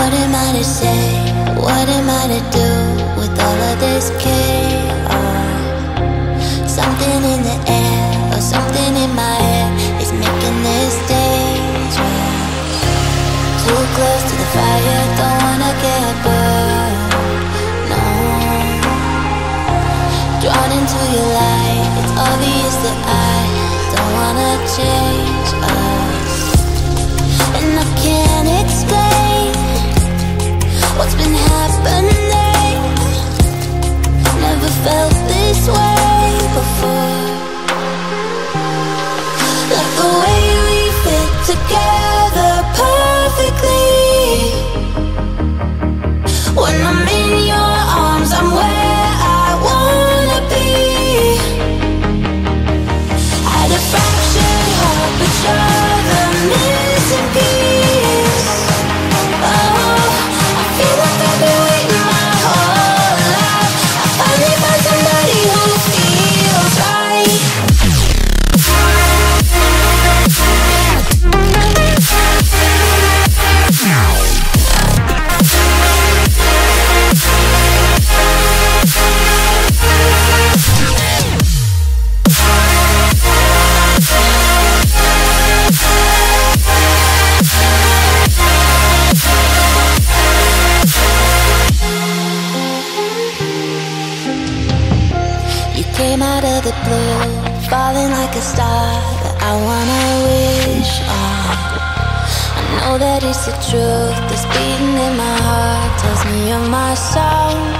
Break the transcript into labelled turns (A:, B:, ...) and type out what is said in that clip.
A: What am I to say? What am I to do with all of this chaos? Something in the air or something in my head is making this dangerous. Too close to the fire, don't wanna get burned. No. Drawn into your light, it's obvious that I don't wanna change us. And I can't explain what's been happening. Never felt this way before. Like the way we fit together perfectly. When I'm in your arms, I'm where I wanna be. Had a fractured heart, but you're the missing piece. Oh, I feel like I've been waiting my whole life. I finally found somebody who feels right. Came out of the blue, falling like a star that I wanna wish on. I know that it's the truth, this beating in my heart tells me you're my soul.